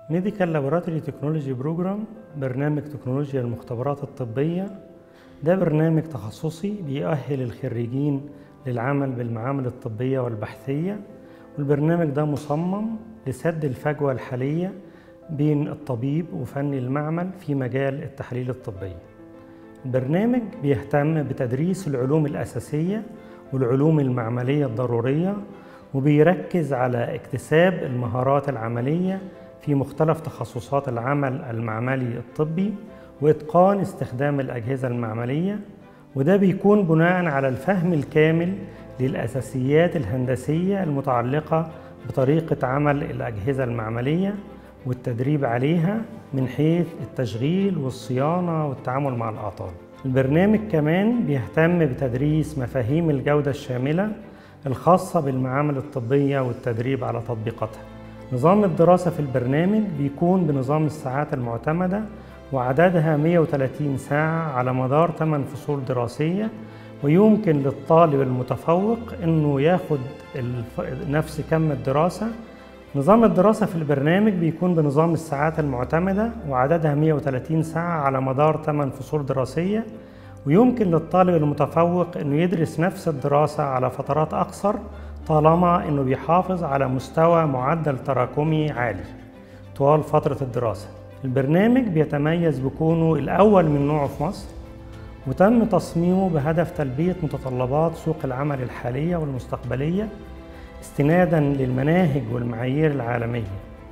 Medical Laboratory Technology Program برنامج تكنولوجيا المختبرات الطبية. ده برنامج تخصصي بيؤهل الخريجين للعمل بالمعامل الطبية والبحثية، والبرنامج ده مصمم لسد الفجوة الحالية بين الطبيب وفن المعمل في مجال التحاليل الطبية. البرنامج بيهتم بتدريس العلوم الأساسية والعلوم المعملية الضرورية، وبيركز على اكتساب المهارات العملية في مختلف تخصصات العمل المعملي الطبي وإتقان استخدام الأجهزة المعملية، وده بيكون بناء على الفهم الكامل للأساسيات الهندسية المتعلقة بطريقة عمل الأجهزة المعملية والتدريب عليها من حيث التشغيل والصيانة والتعامل مع الأعطال. البرنامج كمان بيهتم بتدريس مفاهيم الجودة الشاملة الخاصة بالمعامل الطبية والتدريب على تطبيقاتها. نظام الدراسة في البرنامج بيكون بنظام الساعات المعتمدة، وعددها 130 ساعة على مدار 8 فصول دراسية، ويمكن للطالب المتفوق إنه ياخد نفس كم الدراسة. نظام الدراسة في البرنامج بيكون بنظام الساعات المعتمدة، وعددها 130 ساعة على مدار 8 فصول دراسية، ويمكن للطالب المتفوق إنه يدرس نفس الدراسة على فترات أقصر طالما إنه بيحافظ على مستوى معدل تراكمي عالي طوال فترة الدراسة. البرنامج بيتميز بكونه الأول من نوعه في مصر، وتم تصميمه بهدف تلبية متطلبات سوق العمل الحالية والمستقبلية استناداً للمناهج والمعايير العالمية.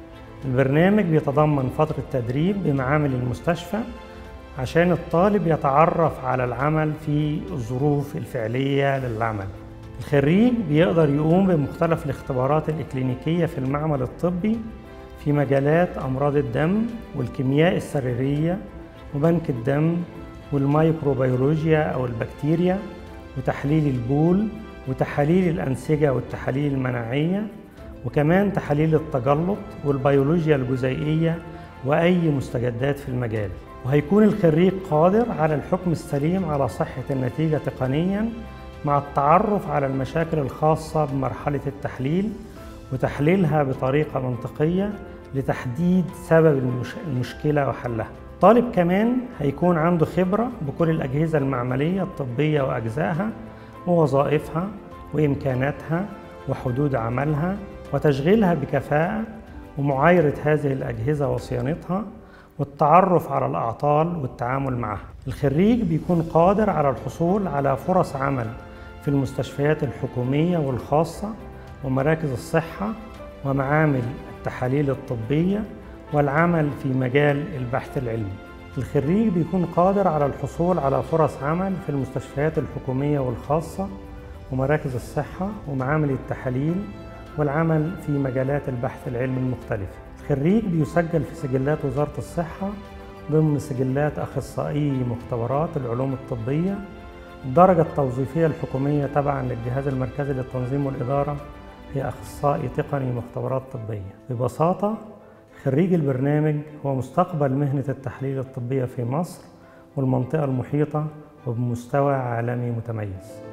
البرنامج بيتضمن فترة تدريب بمعامل المستشفى عشان الطالب يتعرف على العمل في الظروف الفعلية للعمل. الخريج بيقدر يقوم بمختلف الاختبارات الإكلينيكية في المعمل الطبي في مجالات أمراض الدم والكيمياء السريرية وبنك الدم والميكروبيولوجيا أو البكتيريا وتحليل البول وتحاليل الأنسجة والتحاليل المناعية، وكمان تحاليل التجلط والبيولوجيا الجزيئية وأي مستجدات في المجال. وهيكون الخريج قادر على الحكم السليم على صحة النتيجة تقنياً مع التعرف على المشاكل الخاصة بمرحلة التحليل وتحليلها بطريقة منطقية لتحديد سبب المشكلة وحلها. الطالب كمان هيكون عنده خبرة بكل الأجهزة المعملية الطبية وأجزائها ووظائفها وإمكاناتها وحدود عملها وتشغيلها بكفاءة، ومعايرة هذه الأجهزة وصيانتها والتعرف على الأعطال والتعامل معها. الخريج بيكون قادر على الحصول على فرص عمل في المستشفيات الحكومية والخاصة ومراكز الصحة ومعامل التحاليل الطبية والعمل في مجال البحث العلمي. الخريج بيكون قادر على الحصول على فرص عمل في المستشفيات الحكومية والخاصة ومراكز الصحة ومعامل التحاليل والعمل في مجالات البحث العلمي المختلفة. الخريج بيسجل في سجلات وزارة الصحة ضمن سجلات أخصائي مختبرات العلوم الطبية. الدرجة التوظيفية الحكومية تبعاً للجهاز المركزي للتنظيم والإدارة هي أخصائي تقني مختبرات طبية. ببساطة، خريج البرنامج هو مستقبل مهنة التحليل الطبية في مصر والمنطقة المحيطة وبمستوى عالمي متميز.